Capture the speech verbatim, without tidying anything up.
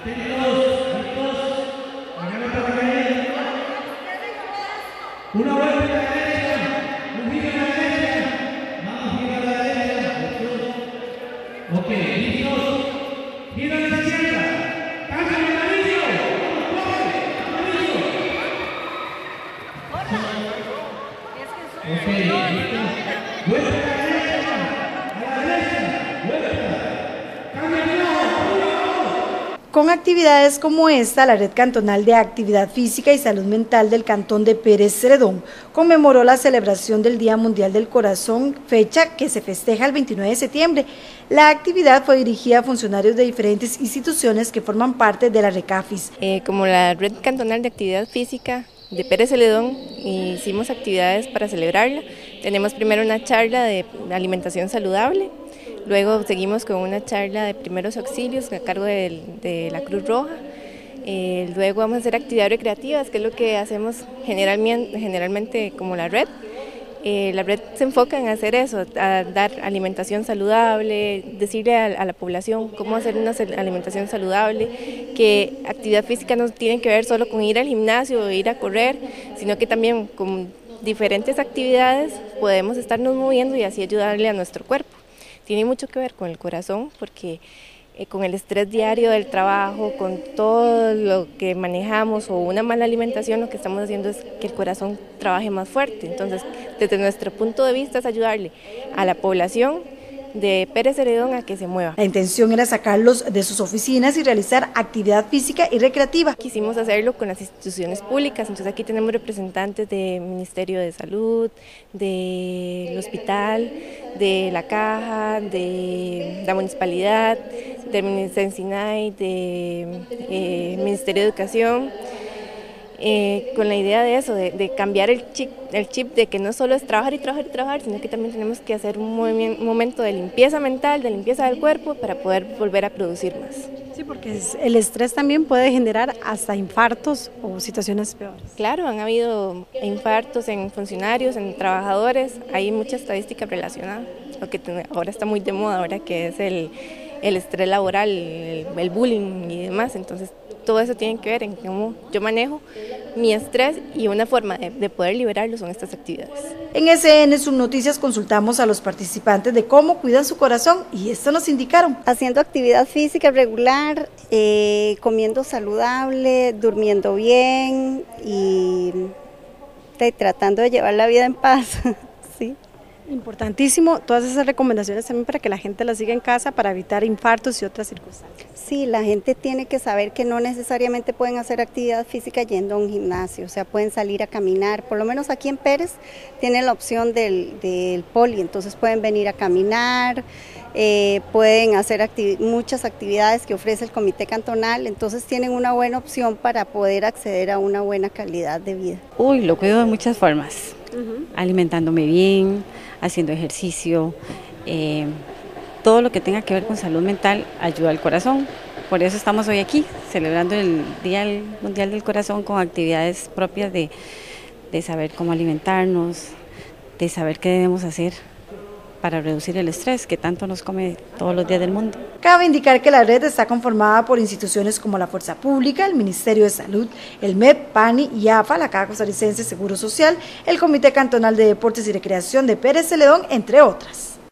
Una vuelta a la derecha, un giro a la derecha, vamos, giro a la derecha, ok, listos, giro a la izquierda, cambio el amarillo, vamos, corre, amarillo. Ok, listo, vuelta a la derecha, a la derecha, vuelta, cambio de lado. Con actividades como esta, la Red Cantonal de Actividad Física y Salud Mental del Cantón de Pérez Celedón conmemoró la celebración del Día Mundial del Corazón, fecha que se festeja el veintinueve de septiembre. La actividad fue dirigida a funcionarios de diferentes instituciones que forman parte de la RECAFIS. Eh, como la Red Cantonal de Actividad Física de Pérez Celedón, hicimos actividades para celebrarla. Tenemos primero una charla de alimentación saludable. Luego seguimos con una charla de primeros auxilios a cargo de, de la Cruz Roja. Eh, luego vamos a hacer actividades recreativas, que es lo que hacemos generalmente, generalmente como la red. Eh, la red se enfoca en hacer eso, a dar alimentación saludable, decirle a, a la población cómo hacer una alimentación saludable, que actividad física no tiene que ver solo con ir al gimnasio o ir a correr, sino que también con diferentes actividades podemos estarnos moviendo y así ayudarle a nuestro cuerpo. Tiene mucho que ver con el corazón porque eh, con el estrés diario del trabajo, con todo lo que manejamos o una mala alimentación, lo que estamos haciendo es que el corazón trabaje más fuerte. Entonces, desde nuestro punto de vista es ayudarle a la población de Pérez Celedón a que se mueva. La intención era sacarlos de sus oficinas y realizar actividad física y recreativa. Quisimos hacerlo con las instituciones públicas, entonces aquí tenemos representantes del Ministerio de Salud, del hospital, de la Caja, de la Municipalidad, del Sensinay, del eh, Ministerio de Educación. Eh, con la idea de eso, de, de cambiar el chip, el chip de que no solo es trabajar y trabajar y trabajar, sino que también tenemos que hacer un, un momento de limpieza mental, de limpieza del cuerpo para poder volver a producir más. Sí, porque el estrés también puede generar hasta infartos o situaciones peores. Claro, han habido infartos en funcionarios, en trabajadores, hay mucha estadística relacionada, lo que ahora está muy de moda, ahora que es el, el estrés laboral, el, el bullying y demás, entonces todo eso tiene que ver en cómo yo manejo mi estrés y una forma de, de poder liberarlo son estas actividades. En S N Subnoticias consultamos a los participantes de cómo cuidan su corazón y esto nos indicaron. Haciendo actividad física regular, eh, comiendo saludable, durmiendo bien y de, tratando de llevar la vida en paz. Sí. Importantísimo, todas esas recomendaciones también para que la gente las siga en casa para evitar infartos y otras circunstancias. Sí, la gente tiene que saber que no necesariamente pueden hacer actividad física yendo a un gimnasio, o sea, pueden salir a caminar, por lo menos aquí en Pérez tienen la opción del, del poli, entonces pueden venir a caminar, eh, pueden hacer activi- muchas actividades que ofrece el Comité Cantonal, entonces tienen una buena opción para poder acceder a una buena calidad de vida. Uy, lo cuido de muchas formas, uh-huh. Alimentándome bien, haciendo ejercicio, eh, todo lo que tenga que ver con salud mental ayuda al corazón. Por eso estamos hoy aquí, celebrando el Día Mundial del Corazón con actividades propias de, de saber cómo alimentarnos, de saber qué debemos hacer para reducir el estrés que tanto nos come todos los días del mundo. Cabe indicar que la red está conformada por instituciones como la Fuerza Pública, el Ministerio de Salud, el M E P, PANI, IAFA, la Caja Costarricense Seguro Social, el Comité Cantonal de Deportes y Recreación de Pérez Celedón, entre otras.